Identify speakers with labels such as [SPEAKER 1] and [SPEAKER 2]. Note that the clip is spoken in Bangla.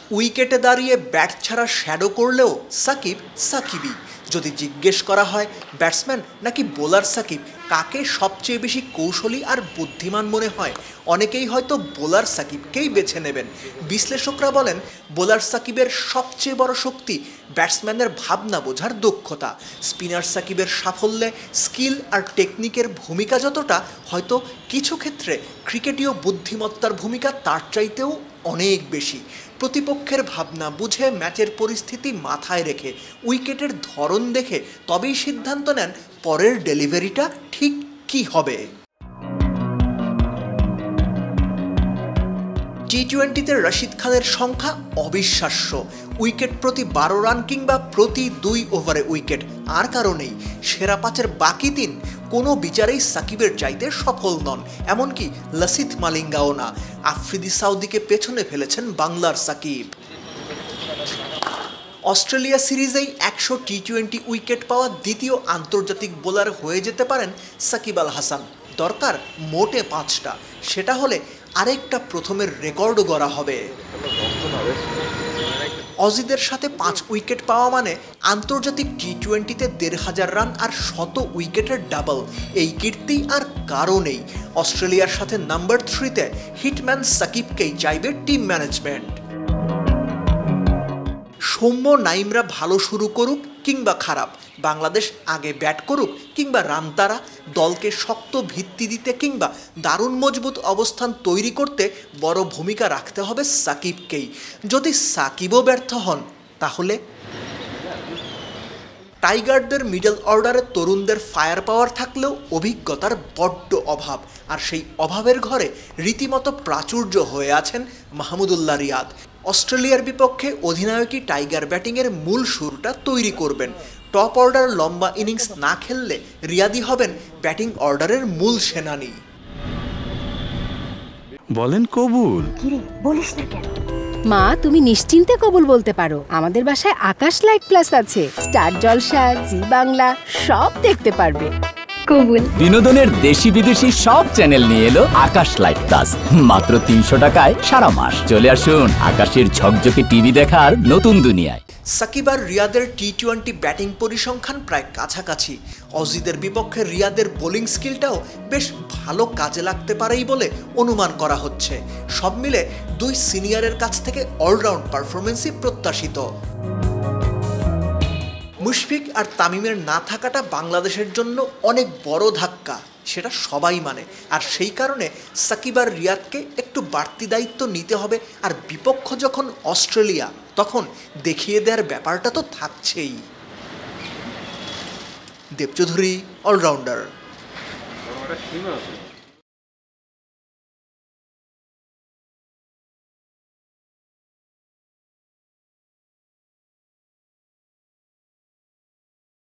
[SPEAKER 1] উইকেটে দাঁড়িয়ে ব্যাট ছাড়া শ্যাডো করলেও সাকিব সাকিবই। যদি জিজ্ঞেস করা হয় ব্যাটসম্যান নাকি বোলার সাকিব কাকে সবচেয়ে বেশি কৌশলী আর বুদ্ধিমান মনে হয়, অনেকেই হয়তো বোলার সাকিবকেই বেছে নেবেন। বিশ্লেষকরা বলেন বোলার সাকিবের সবচেয়ে বড় শক্তি ব্যাটসম্যানের ভাবনা বোঝার দক্ষতা। স্পিনার সাকিবের সাফল্যে স্কিল আর টেকনিকের ভূমিকা যতটা, হয়তো কিছু ক্ষেত্রে ক্রিকেটীয় বুদ্ধিমত্তার ভূমিকা তার চাইতেও অনেক বেশি। প্রতিপক্ষের ভাবনা বুঝে ম্যাচের পরিস্থিতি মাথায় রেখে উইকেটের ধরন দেখে তবেই সিদ্ধান্ত নেন পরের ডেলিভারিটা ঠিক কী হবে। টি-20তে রশিদ খানের সংখ্যা অবিশ্বাস্য। উইকেট প্রতি 12 রান কিংবা প্রতি 2 ওভারে উইকেট, আর কারণেই সেরা 5-এর বাকি 3 কোনো বিচারেই সাকিবের চাইতে সফল নন, এমনকি লসিথ মালিঙ্গাও না। আফ্রিদি সাউদিকে পেছনে ফেলেছেন বাংলার সাকিব। অস্ট্রেলিয়া সিরিজেই 100 টি-20 উইকেট পাওয়া দ্বিতীয় আন্তর্জাতিক বোলার হয়ে যেতে পারেন সাকিব আল হাসান। দরকার মোটে 5টা, সেটা হলে আরেকটা প্রথমের রেকর্ডও গড়া হবে। অজিদের সাথে 5 উইকেট পাওয়া মানে আন্তর্জাতিক টি-20তে 1500 রান আর 100 উইকেটের ডাবল। এই কীর্তি আর কারও নেই। অস্ট্রেলিয়ার সাথে নাম্বার 3-তে হিটম্যান সাকিবকেই চাইবে টিম ম্যানেজমেন্ট। সৌম্য নাইমরা ভালো শুরু করুক কিংবা খারাপ, বাংলাদেশ আগে ব্যাট করুক কিংবা রান তারা, দলকে শক্ত ভিত্তি দিতে কিংবা দারুণ মজবুত অবস্থান তৈরি করতে বড় ভূমিকা রাখতে হবে সাকিবকেই। যদি সাকিবও ব্যর্থ হন তাহলে টাইগারদের মিডল অর্ডারে তরুণদের ফায়ার পাওয়ার থাকলেও অভিজ্ঞতার বড্ড অভাব, আর সেই অভাবের ঘরে রীতিমতো প্রাচুর্য হয়ে আছেন মাহমুদুল্লাহ রিয়াদ। অস্ট্রেলিয়ার বিপক্ষে অধিনায়কই টাইগার ব্যাটিংয়ের মূল সুরটা তৈরি করবেন। টপ অর্ডার লম্বা ইনিংস না খেললে রিয়াদই হবেন ব্যাটিং অর্ডারের মূল সেনানী।
[SPEAKER 2] বলেন কবুল।
[SPEAKER 3] বলিস না কেন মা, তুমি নিশ্চিন্তে কবুল বলতে পারো। আমাদের বাসায় আকাশ লাইট প্লাস আছে, স্টার জলসা, জি বাংলা সব দেখতে পারবে। কবুল।
[SPEAKER 4] বিনোদনের দেশি বিদেশি সব চ্যানেল নিয়ে এলো আকাশ লাইট প্লাস, মাত্র 300 টাকায় সারা মাস। চলে আসুন আকাশের ঝকঝকে টিভি দেখার নতুন দুনিয়ায়।
[SPEAKER 1] সাকিব আর রিয়াদের টি-20 ব্যাটিং পরিসংখ্যান প্রায় কাছাকাছি। অজিদের বিপক্ষে রিয়াদের বোলিং স্কিলটাও বেশ ভালো কাজে লাগতে পারেই বলে অনুমান করা হচ্ছে। সব মিলে 2 সিনিয়রের কাছ থেকে অলরাউন্ড পারফরমেন্সই প্রত্যাশিত। মুশফিক আর তামিমের না থাকাটা বাংলাদেশের জন্য অনেক বড় ধাক্কা, সেটা সবাই মানে। আর সেই কারণে সাকিব আর রিয়াদকে একটু বাড়তি দায়িত্ব নিতে হবে। আর বিপক্ষ যখন অস্ট্রেলিয়া, তখন দেখিয়ে দেওয়ার ব্যাপারটা তো থাকছেই। দেবচৌধুরী, অলরাউন্ডার।